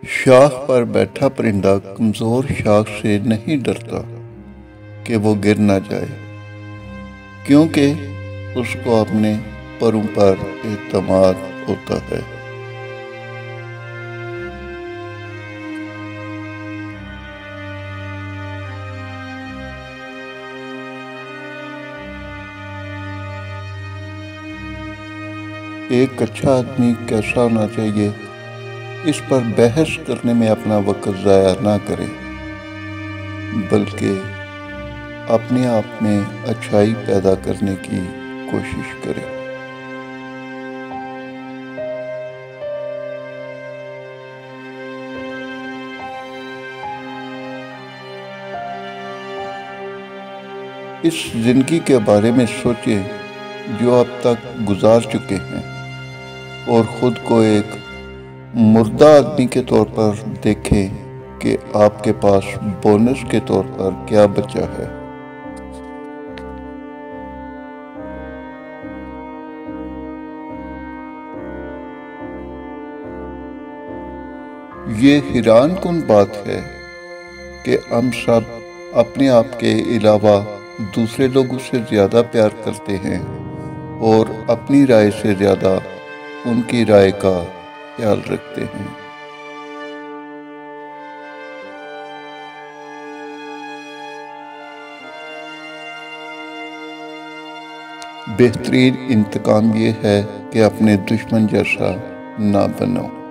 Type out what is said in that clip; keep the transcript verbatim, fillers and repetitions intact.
شاخ پر بیٹھا پرندہ کمزور شاخ سے نہیں ڈرتا کہ وہ گر نہ جائے، کیونکہ اس کو اپنے پروں پر اعتماد ہوتا ہے۔ ایک اچھا آدمی کیسا ہونا چاہیے، اس پر بحث کرنے میں اپنا وقت ضائع نہ کرے، بلکہ اپنے آپ میں اچھائی پیدا کرنے کی کوشش کرے۔ اس زندگی کے بارے میں سوچیں جو اب تک گزار چکے ہیں، اور خود کو ایک مردہ آدمی کے طور پر دیکھیں کہ آپ کے پاس بونس کے طور پر کیا بچا ہے۔ یہ حیران کن بات ہے کہ ہم سب اپنے آپ کے علاوہ دوسرے لوگوں سے زیادہ پیار کرتے ہیں اور اپنی رائے سے زیادہ ان کی رائے کا خیال رکھتے ہیں۔ بہترین انتقام یہ ہے کہ اپنے دشمن جیسا نہ بنو۔